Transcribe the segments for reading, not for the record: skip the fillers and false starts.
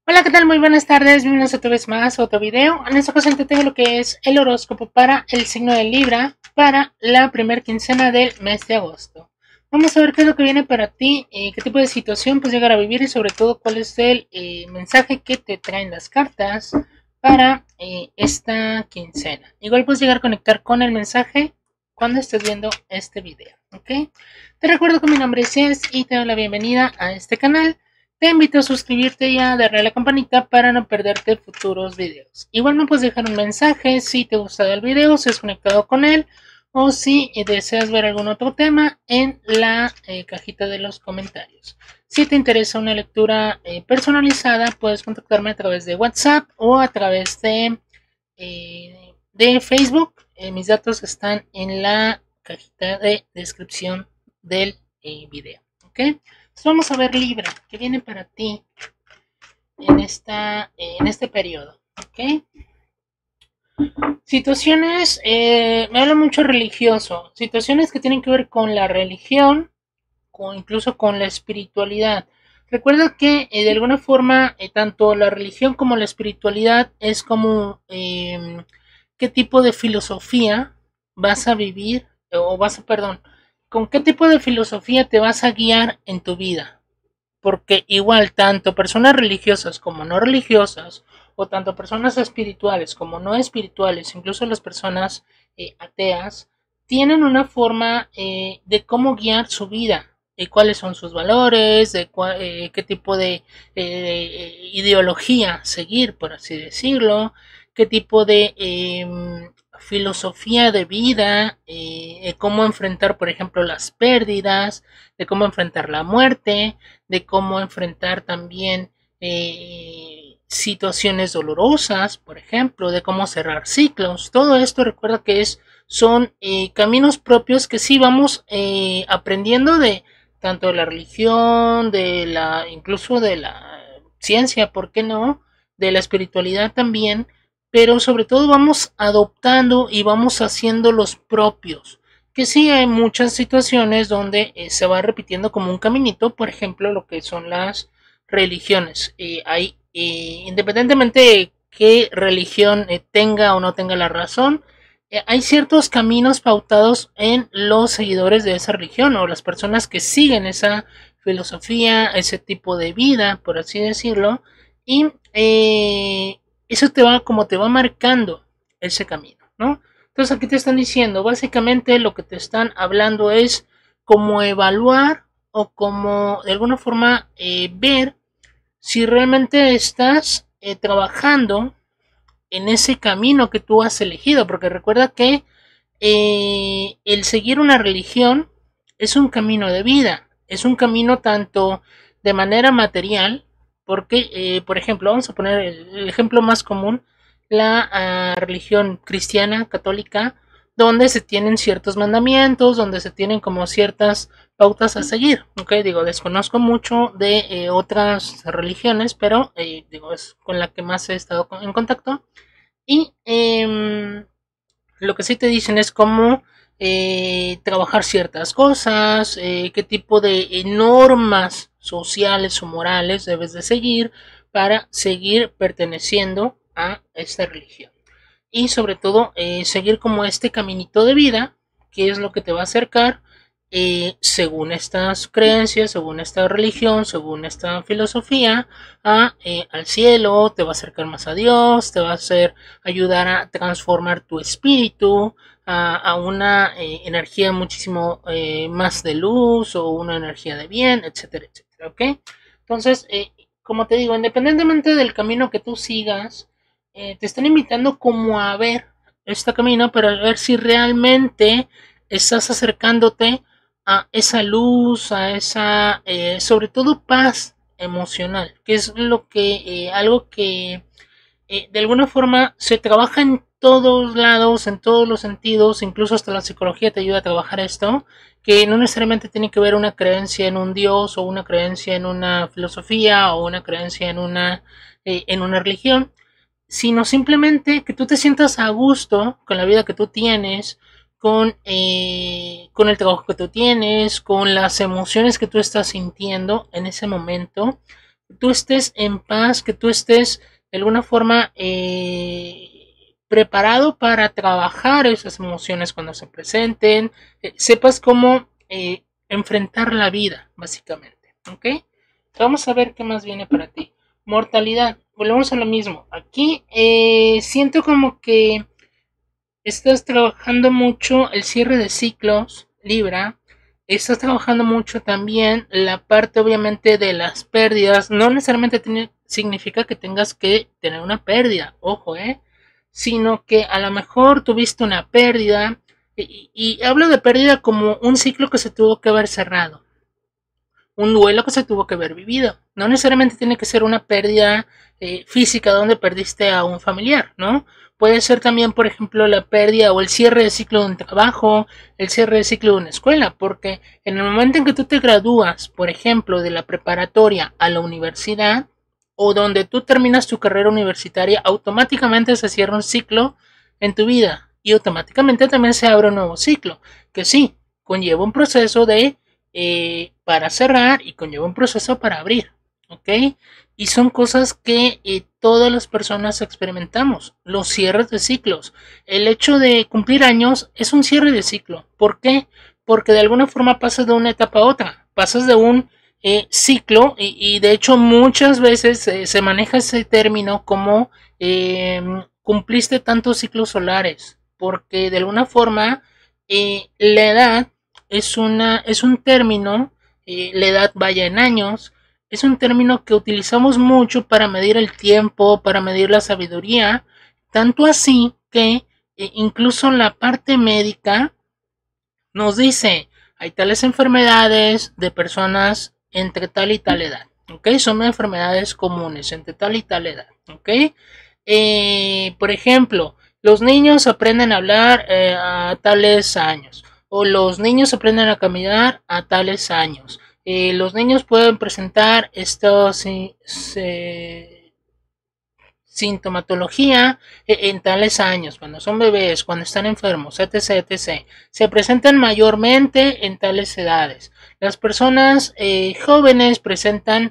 Hola, ¿qué tal? Muy buenas tardes, bienvenidos otra vez más a otro video. En esta ocasión te tengo lo que es el horóscopo para el signo de Libra para la primera quincena del mes de agosto. Vamos a ver qué es lo que viene para ti, qué tipo de situación puedes llegar a vivir y sobre todo cuál es el mensaje que te traen las cartas para esta quincena. Igual puedes llegar a conectar con el mensaje cuando estés viendo este video, ¿ok? Te recuerdo que mi nombre es Jess y te doy la bienvenida a este canal. Te invito a suscribirte y a darle a la campanita para no perderte futuros videos. Igual me puedes dejar un mensaje si te gusta el video, si has conectado con él o si deseas ver algún otro tema en la cajita de los comentarios. Si te interesa una lectura personalizada, puedes contactarme a través de WhatsApp o a través de Facebook. Mis datos están en la cajita de descripción del video. ¿Ok? Entonces vamos a ver Libra, que viene para ti en este periodo. ¿Ok? Situaciones, me habla mucho religioso, situaciones que tienen que ver con la religión, incluso con la espiritualidad. Recuerda que de alguna forma tanto la religión como la espiritualidad es como qué tipo de filosofía vas a vivir o perdón, con qué tipo de filosofía te vas a guiar en tu vida. Porque igual tanto personas religiosas como no religiosas, o tanto personas espirituales como no espirituales, incluso las personas ateas, tienen una forma de cómo guiar su vida, de cuáles son sus valores, qué tipo de ideología seguir, por así decirlo, qué tipo de filosofía de vida, cómo enfrentar, por ejemplo, las pérdidas, de cómo enfrentar la muerte, de cómo enfrentar también situaciones dolorosas, por ejemplo, de cómo cerrar ciclos. Todo esto recuerda que son caminos propios que sí vamos aprendiendo de tanto de la religión, incluso de la ciencia, ¿por qué no? De la espiritualidad también, pero sobre todo vamos adoptando y vamos haciendo los propios. Que sí hay muchas situaciones donde se va repitiendo como un caminito, por ejemplo, lo que son las religiones. Independientemente de qué religión tenga o no tenga la razón, hay ciertos caminos pautados en los seguidores de esa religión o las personas que siguen esa filosofía, ese tipo de vida, por así decirlo, y eso te va marcando ese camino, ¿no? Entonces aquí te están diciendo, básicamente lo que te están hablando es cómo evaluar o cómo de alguna forma ver si realmente estás trabajando en ese camino que tú has elegido, porque recuerda que el seguir una religión es un camino de vida, es un camino tanto de manera material, porque, por ejemplo, vamos a poner el ejemplo más común, la religión cristiana, católica, donde se tienen ciertos mandamientos, donde se tienen como ciertas pautas a seguir, ¿ok? Digo, desconozco mucho de otras religiones, pero digo, es con la que más he estado en contacto. Y lo que sí te dicen es cómo trabajar ciertas cosas, qué tipo de normas sociales o morales debes de seguir para seguir perteneciendo a esta religión. Y sobre todo, seguir como este caminito de vida, que es lo que te va a acercar, según estas creencias, según esta religión, según esta filosofía, al cielo, te va a acercar más a Dios, te va a hacer ayudar a transformar tu espíritu a una energía muchísimo más de luz o una energía de bien, etcétera, etcétera, ¿ok? Entonces, como te digo, independientemente del camino que tú sigas, te están invitando como a ver este camino, pero a ver si realmente estás acercándote a esa luz, a esa, sobre todo paz emocional, que es lo que, algo que de alguna forma se trabaja en todos lados, en todos los sentidos, incluso hasta la psicología te ayuda a trabajar esto, que no necesariamente tiene que ver una creencia en un dios o una creencia en una filosofía o una creencia en una religión, sino simplemente que tú te sientas a gusto con la vida que tú tienes, con el trabajo que tú tienes, con las emociones que tú estás sintiendo en ese momento, tú estés en paz, que tú estés de alguna forma preparado para trabajar esas emociones cuando se presenten, sepas cómo enfrentar la vida, básicamente, ¿ok? Vamos a ver qué más viene para ti. Mortalidad, volvemos a lo mismo. Aquí siento como que estás trabajando mucho el cierre de ciclos, Libra. Estás trabajando mucho también la parte, obviamente, de las pérdidas. No necesariamente significa que tengas que tener una pérdida, ojo, sino que a lo mejor tuviste una pérdida. Y hablo de pérdida como un ciclo que se tuvo que haber cerrado, un duelo que se tuvo que haber vivido. No necesariamente tiene que ser una pérdida física donde perdiste a un familiar, ¿no? Puede ser también, por ejemplo, la pérdida o el cierre de ciclo de un trabajo, el cierre de ciclo de una escuela, porque en el momento en que tú te gradúas, por ejemplo, de la preparatoria a la universidad, o donde tú terminas tu carrera universitaria, automáticamente se cierra un ciclo en tu vida y automáticamente también se abre un nuevo ciclo, que sí, conlleva un proceso de para cerrar y conlleva un proceso para abrir, ¿ok? Y son cosas que todas las personas experimentamos, los cierres de ciclos. El hecho de cumplir años es un cierre de ciclo. ¿Por qué? Porque de alguna forma pasas de una etapa a otra, pasas de un ciclo y de hecho muchas veces se maneja ese término como cumpliste tantos ciclos solares, porque de alguna forma la edad es un término, la edad vaya en años, es un término que utilizamos mucho para medir el tiempo, para medir la sabiduría, tanto así que incluso la parte médica nos dice, hay tales enfermedades de personas entre tal y tal edad, ¿ok? Son enfermedades comunes entre tal y tal edad, ¿ok? Por ejemplo, los niños aprenden a hablar a tales años, o los niños aprenden a caminar a tales años. Los niños pueden presentar estos sintomatología en tales años, cuando son bebés, cuando están enfermos, etc, etc. Se presentan mayormente en tales edades. Las personas jóvenes presentan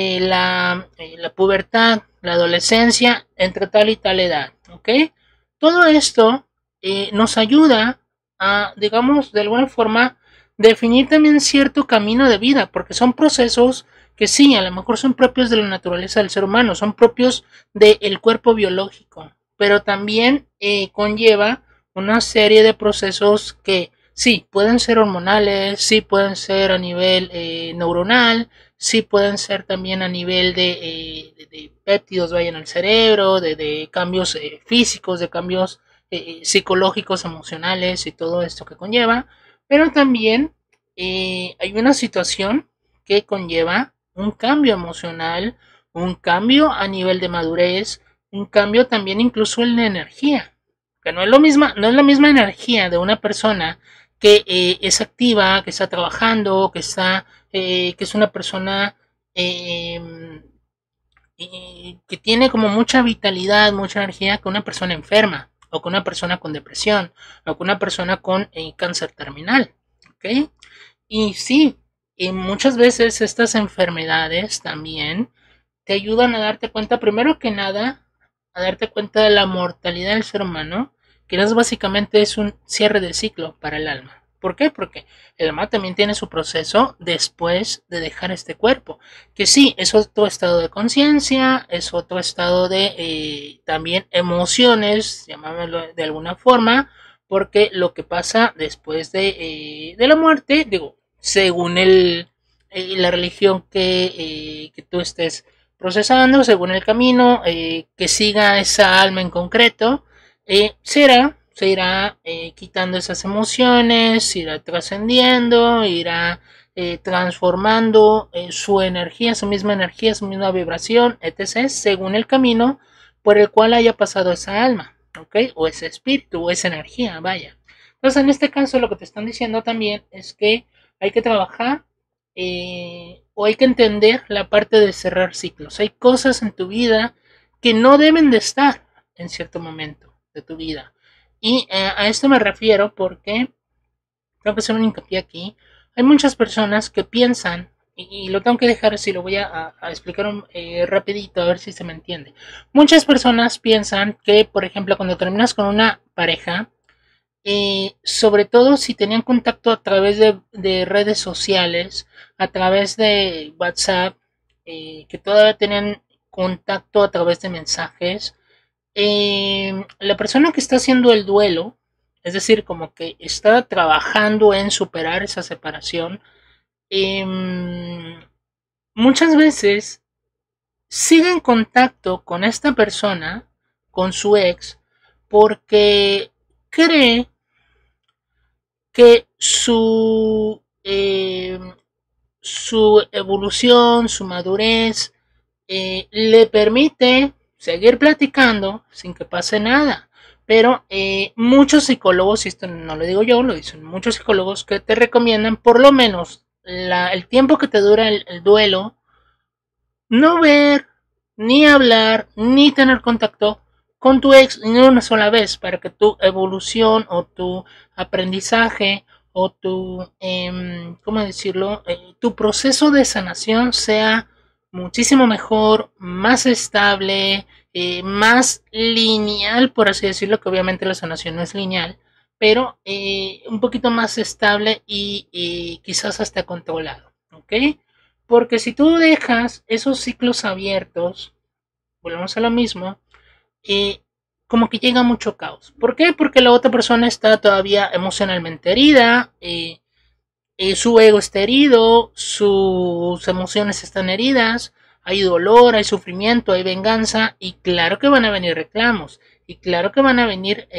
la pubertad, la adolescencia entre tal y tal edad, ¿ok? Todo esto nos ayuda a, digamos, de alguna forma, definir también cierto camino de vida, porque son procesos que sí, a lo mejor son propios de la naturaleza del ser humano, son propios del cuerpo biológico, pero también conlleva una serie de procesos que sí, pueden ser hormonales, sí pueden ser a nivel neuronal, sí pueden ser también a nivel de péptidos vayan al cerebro, de cambios físicos, de cambios psicológicos, emocionales y todo esto que conlleva, pero también hay una situación que conlleva un cambio emocional, un cambio a nivel de madurez, un cambio también incluso en la energía, que no es la misma energía de una persona que es activa, que está trabajando, que es una persona eh, que tiene como mucha vitalidad, mucha energía, que una persona enferma, o que una persona con depresión, o que una persona con cáncer terminal, ¿ok? Y sí, y muchas veces estas enfermedades también te ayudan a darte cuenta, primero que nada, a darte cuenta de la mortalidad del ser humano, que es básicamente es un cierre de ciclo para el alma. ¿Por qué? Porque el alma también tiene su proceso después de dejar este cuerpo, que sí, es otro estado de conciencia, es otro estado de también emociones, llamámoslo de alguna forma, porque lo que pasa después de la muerte, digo, según la religión que tú estés procesando, según el camino que siga esa alma en concreto, se irá quitando esas emociones, irá trascendiendo, irá transformando su energía, su misma vibración, etc., según el camino por el cual haya pasado esa alma, ¿ok? O ese espíritu, o esa energía, vaya. Entonces, en este caso, lo que te están diciendo también es que hay que trabajar o hay que entender la parte de cerrar ciclos. Hay cosas en tu vida que no deben de estar en cierto momento de tu vida. Y a esto me refiero porque tengo que hacer un hincapié aquí. Hay muchas personas que piensan y lo tengo que dejar así, lo voy a explicar rapidito a ver si se me entiende. Muchas personas piensan que, por ejemplo, cuando terminas con una pareja, sobre todo si tenían contacto a través de redes sociales, a través de WhatsApp, que todavía tenían contacto a través de mensajes, la persona que está haciendo el duelo, es decir, como que está trabajando en superar esa separación, muchas veces sigue en contacto con esta persona, con su ex, porque cree que su evolución, su madurez, le permite seguir platicando sin que pase nada. Pero muchos psicólogos, y esto no lo digo yo, lo dicen muchos psicólogos, que te recomiendan por lo menos el tiempo que te dura el duelo, no ver, ni hablar, ni tener contacto con tu ex ni una sola vez para que tu evolución o tu aprendizaje o tu, ¿cómo decirlo? Tu proceso de sanación sea muchísimo mejor, más estable, más lineal, por así decirlo, que obviamente la sanación no es lineal, pero un poquito más estable y quizás hasta controlado, ¿ok? Porque si tú dejas esos ciclos abiertos, volvemos a lo mismo, eh, como que llega mucho caos. ¿Por qué? Porque la otra persona está todavía emocionalmente herida, su ego está herido, sus emociones están heridas, hay dolor, hay sufrimiento, hay venganza, y claro que van a venir reclamos, y claro que van a venir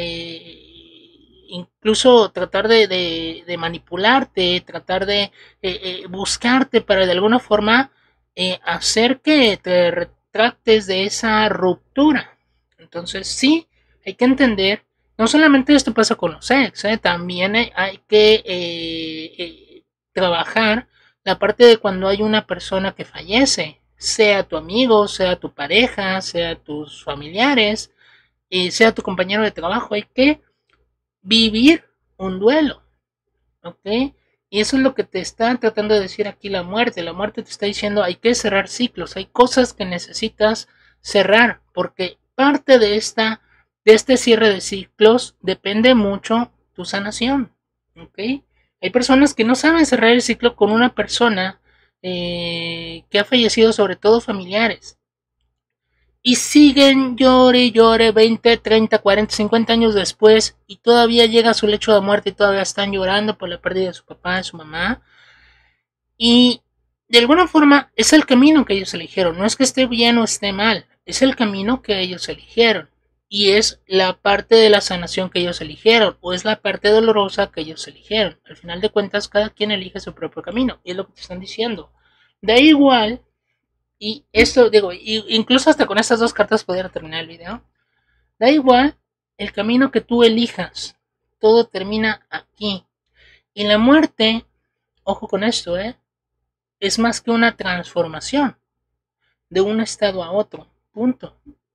incluso tratar de manipularte, tratar de buscarte para de alguna forma hacer que te retractes de esa ruptura. Entonces sí, hay que entender, no solamente esto pasa con los ex, también hay que trabajar la parte de cuando hay una persona que fallece, sea tu amigo, sea tu pareja, sea tus familiares, sea tu compañero de trabajo, hay que vivir un duelo, ¿ok? Y eso es lo que te está tratando de decir aquí la muerte. La muerte te está diciendo hay que cerrar ciclos, hay cosas que necesitas cerrar, porque parte de este cierre de ciclos depende mucho tu sanación, ¿ok? Hay personas que no saben cerrar el ciclo con una persona que ha fallecido, sobre todo familiares, y siguen llore y llore 20, 30, 40, 50 años después y todavía llega a su lecho de muerte y todavía están llorando por la pérdida de su papá, de su mamá. Y de alguna forma es el camino que ellos eligieron. No es que esté bien o esté mal, es el camino que ellos eligieron. Y es la parte de la sanación que ellos eligieron, o es la parte dolorosa que ellos eligieron. Al final de cuentas, cada quien elige su propio camino, y es lo que te están diciendo. Da igual, y esto digo, incluso hasta con estas dos cartas podría terminar el video. Da igual el camino que tú elijas, todo termina aquí. Y la muerte, ojo con esto, es más que una transformación de un estado a otro. Punto.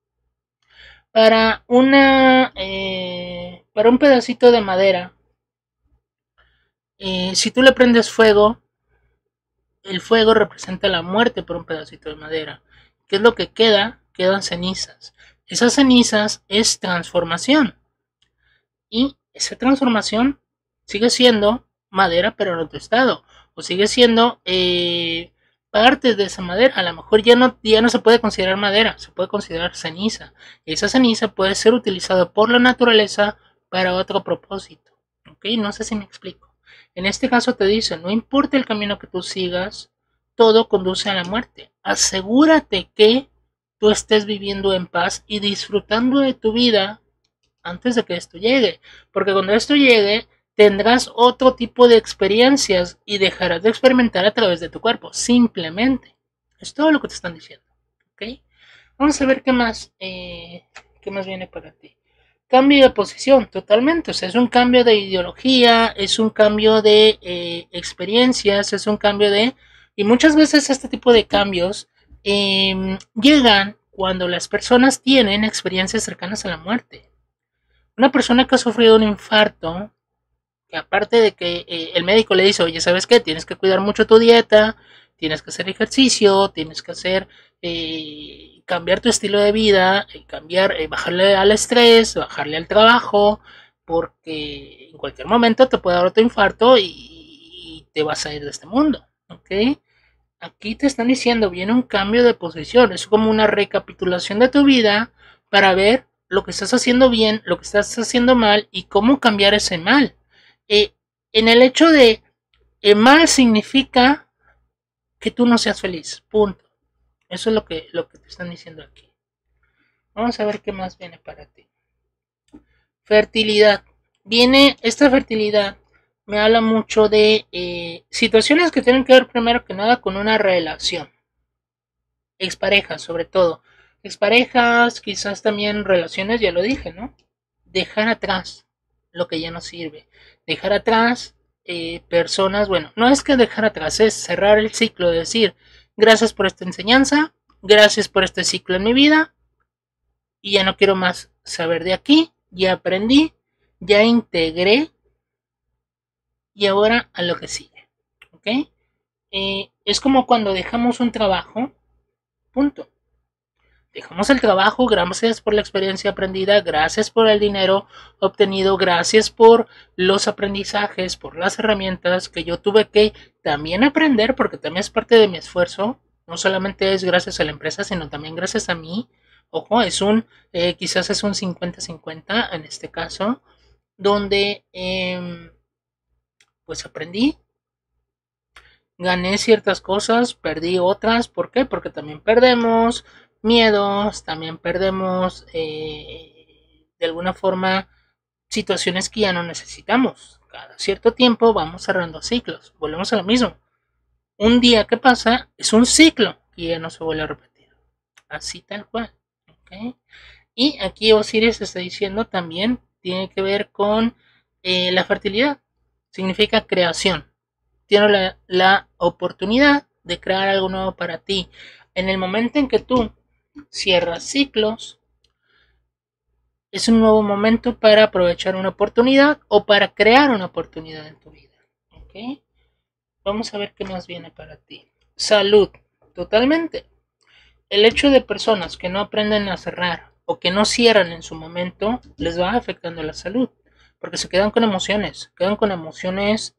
Para un pedacito de madera, si tú le prendes fuego, el fuego representa la muerte por un pedacito de madera. ¿Qué es lo que queda? Quedan cenizas. Esas cenizas es transformación. Y esa transformación sigue siendo madera, pero en otro estado. O sigue siendo parte de esa madera. A lo mejor ya no se puede considerar madera, se puede considerar ceniza. Y esa ceniza puede ser utilizada por la naturaleza para otro propósito. ¿Ok? No sé si me explico. En este caso te dice, no importa el camino que tú sigas, todo conduce a la muerte. Asegúrate que tú estés viviendo en paz y disfrutando de tu vida antes de que esto llegue. Porque cuando esto llegue, tendrás otro tipo de experiencias y dejarás de experimentar a través de tu cuerpo. Simplemente. Es todo lo que te están diciendo. ¿Ok? Vamos a ver qué más viene para ti. Cambio de posición, totalmente. O sea, es un cambio de ideología, es un cambio de experiencias, es un cambio de... Y muchas veces este tipo de cambios llegan cuando las personas tienen experiencias cercanas a la muerte. Una persona que ha sufrido un infarto, que aparte de que el médico le dice, oye, ¿sabes qué? Tienes que cuidar mucho tu dieta, tienes que hacer ejercicio, tienes que hacer, cambiar tu estilo de vida, bajarle al estrés, bajarle al trabajo, porque en cualquier momento te puede dar otro infarto y te vas a ir de este mundo, ¿ok? Aquí te están diciendo, viene un cambio de posición, es como una recapitulación de tu vida para ver lo que estás haciendo bien, lo que estás haciendo mal y cómo cambiar ese mal. En el hecho de mal significa que tú no seas feliz, punto. Eso es lo que te están diciendo aquí. Vamos a ver qué más viene para ti. Fertilidad. Viene esta fertilidad, me habla mucho de situaciones que tienen que ver primero que nada con una relación. Exparejas, sobre todo. Exparejas, quizás también relaciones, ya lo dije, ¿no? Dejar atrás lo que ya no sirve. Dejar atrás personas, bueno, no es que dejar atrás, es cerrar el ciclo, de decir, gracias por esta enseñanza, gracias por este ciclo en mi vida, y ya no quiero más saber de aquí, ya aprendí, ya integré, y ahora a lo que sigue, ¿ok? Es como cuando dejamos un trabajo, punto. Dejamos el trabajo, gracias por la experiencia aprendida, gracias por el dinero obtenido, gracias por los aprendizajes, por las herramientas que yo tuve que también aprender, porque también es parte de mi esfuerzo. No solamente es gracias a la empresa, sino también gracias a mí. Ojo, quizás es un 50-50 en este caso, donde pues aprendí, gané ciertas cosas, perdí otras. ¿Por qué? Porque también perdemos miedos, también perdemos de alguna forma situaciones que ya no necesitamos. Cada cierto tiempo vamos cerrando ciclos, volvemos a lo mismo. Un día que pasa es un ciclo que ya no se vuelve a repetir. Así tal cual. ¿Okay? Y aquí Osiris está diciendo también, tiene que ver con la fertilidad. Significa creación. Tienes la oportunidad de crear algo nuevo para ti. En el momento en que tú cierras ciclos, es un nuevo momento para aprovechar una oportunidad o para crear una oportunidad en tu vida. ¿Okay? Vamos a ver qué más viene para ti. Salud, totalmente. El hecho de personas que no aprenden a cerrar o que no cierran en su momento, les va afectando la salud. Porque se quedan con emociones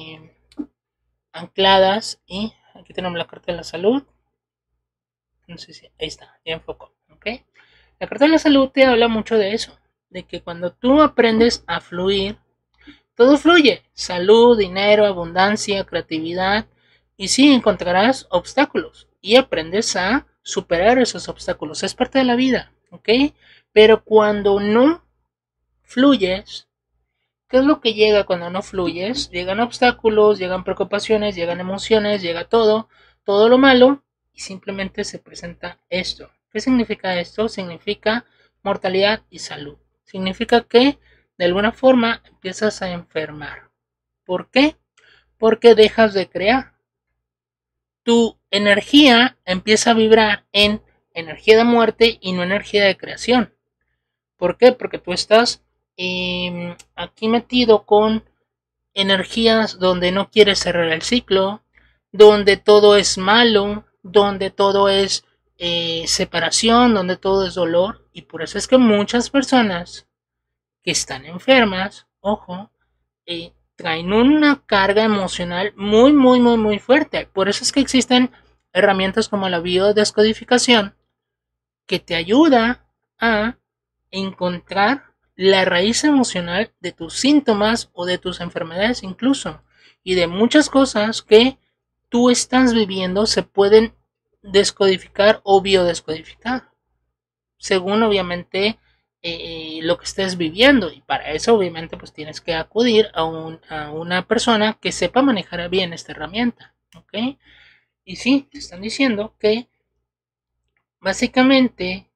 ancladas. Y aquí tenemos la carta de la salud. No sé si, ahí está, ya enfocó. ¿Okay? La carta de la salud te habla mucho de eso, de que cuando tú aprendes a fluir, todo fluye. Salud, dinero, abundancia, creatividad. Y sí, encontrarás obstáculos y aprendes a superar esos obstáculos. Es parte de la vida, ¿ok? Pero cuando no fluyes, ¿qué es lo que llega cuando no fluyes? Llegan obstáculos, llegan preocupaciones, llegan emociones, llega todo lo malo, y simplemente se presenta esto. ¿Qué significa esto? Significa mortalidad y salud. Significa que de alguna forma empiezas a enfermar. ¿Por qué? Porque dejas de crear. Tu energía empieza a vibrar en energía de muerte y no energía de creación. ¿Por qué? Porque tú estás aquí metido con energías donde no quieres cerrar el ciclo, donde todo es malo, donde todo es separación, donde todo es dolor. Y por eso es que muchas personas que están enfermas, ojo, traen una carga emocional muy fuerte. Por eso es que existen herramientas como la biodescodificación que te ayuda a encontrar la raíz emocional de tus síntomas o de tus enfermedades incluso, y de muchas cosas que tú estás viviendo se pueden descodificar o biodescodificar según obviamente lo que estés viviendo, y para eso obviamente pues tienes que acudir a una persona que sepa manejar bien esta herramienta, ¿ok? Y sí, te están diciendo que básicamente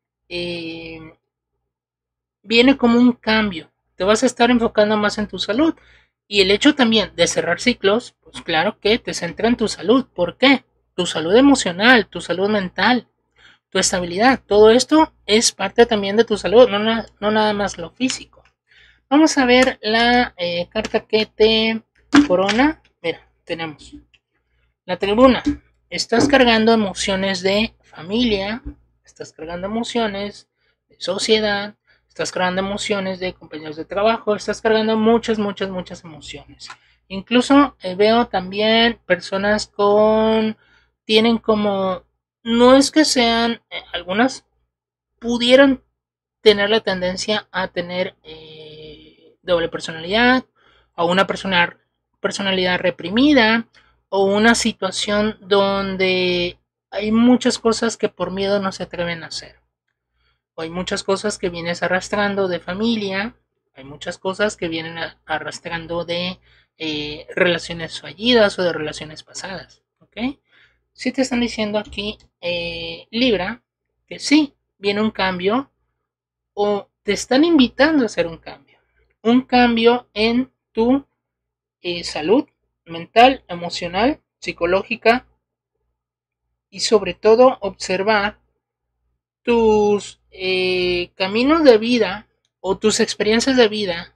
viene como un cambio. Te vas a estar enfocando más en tu salud. Y el hecho también de cerrar ciclos, pues claro que te centra en tu salud. ¿Por qué? Tu salud emocional, tu salud mental, tu estabilidad. Todo esto es parte también de tu salud, no nada más lo físico. Vamos a ver la carta que te corona. Mira, tenemos la tribuna. Estás cargando emociones de familia, estás cargando emociones de sociedad, estás cargando emociones de compañeros de trabajo, estás cargando muchas emociones. Incluso veo también personas tienen como, no es que sean, algunas pudieran tener la tendencia a tener doble personalidad o una personalidad reprimida o una situación donde hay muchas cosas que por miedo no se atreven a hacer. O hay muchas cosas que vienes arrastrando de familia, hay muchas cosas que vienen arrastrando de relaciones fallidas o de relaciones pasadas. ¿Ok? Si te están diciendo aquí, Libra, que sí, viene un cambio o te están invitando a hacer un cambio. Un cambio en tu salud mental, emocional, psicológica y sobre todo observar tus caminos de vida o tus experiencias de vida.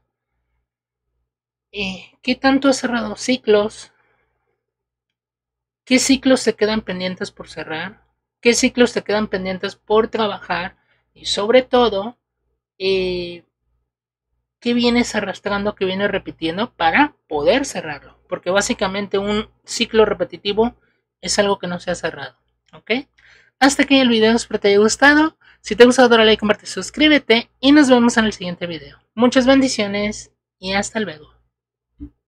¿Qué tanto has cerrado ciclos? ¿Qué ciclos te quedan pendientes por cerrar? ¿Qué ciclos te quedan pendientes por trabajar? Y sobre todo, eh, ¿qué vienes arrastrando, qué vienes repitiendo para poder cerrarlo? Porque básicamente un ciclo repetitivo es algo que no se ha cerrado. ¿Ok? Hasta aquí el video, espero te haya gustado. Si te ha gustado, dale like, comparte, suscríbete y nos vemos en el siguiente video. Muchas bendiciones y hasta luego.